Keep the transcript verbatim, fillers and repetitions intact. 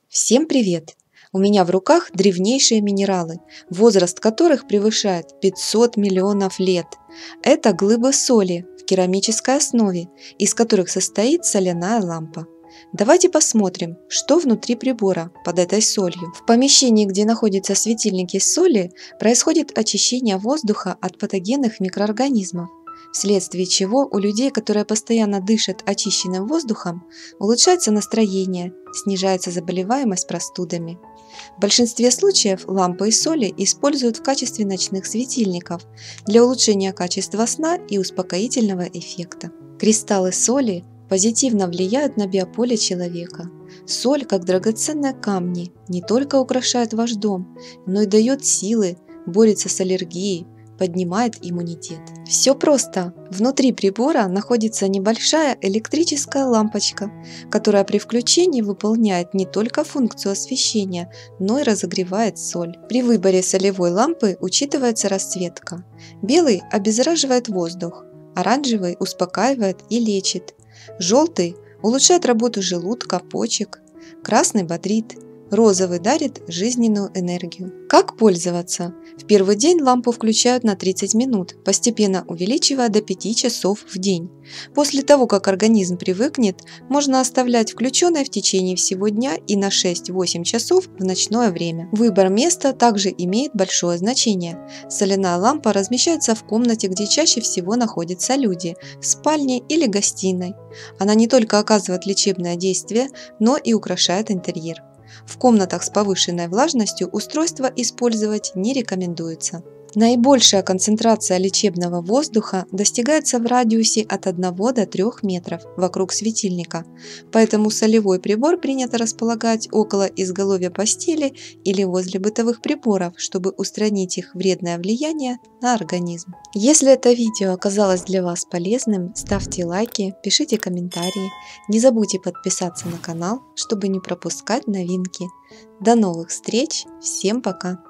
Всем привет! У меня в руках древнейшие минералы, возраст которых превышает пятьсот миллионов лет. Это глыбы соли в керамической основе, из которых состоит соляная лампа. Давайте посмотрим, что внутри прибора под этой солью. В помещении, где находятся светильники соли, происходит очищение воздуха от патогенных микроорганизмов, вследствие чего у людей, которые постоянно дышат очищенным воздухом, улучшается настроение, снижается заболеваемость простудами. В большинстве случаев лампы из соли используют в качестве ночных светильников для улучшения качества сна и успокоительного эффекта. Кристаллы соли позитивно влияют на биополе человека. Соль, как драгоценные камни, не только украшает ваш дом, но и дает силы, борется с аллергией, поднимает иммунитет. Все просто. Внутри прибора находится небольшая электрическая лампочка, которая при включении выполняет не только функцию освещения, но и разогревает соль. При выборе солевой лампы учитывается расцветка. Белый обеззараживает воздух, оранжевый успокаивает и лечит, желтый улучшает работу желудка, почек, красный бодрит, розовый дарит жизненную энергию. Как пользоваться? В первый день лампу включают на тридцать минут, постепенно увеличивая до пяти часов в день. После того, как организм привыкнет, можно оставлять включенной в течение всего дня и на шесть-восемь часов в ночное время. Выбор места также имеет большое значение. Соляная лампа размещается в комнате, где чаще всего находятся люди, в спальне или гостиной. Она не только оказывает лечебное действие, но и украшает интерьер. В комнатах с повышенной влажностью устройство использовать не рекомендуется. Наибольшая концентрация лечебного воздуха достигается в радиусе от одного до трёх метров вокруг светильника, поэтому солевой прибор принято располагать около изголовья постели или возле бытовых приборов, чтобы устранить их вредное влияние на организм. Если это видео оказалось для вас полезным, ставьте лайки, пишите комментарии, не забудьте подписаться на канал, чтобы не пропускать новинки. До новых встреч, всем пока!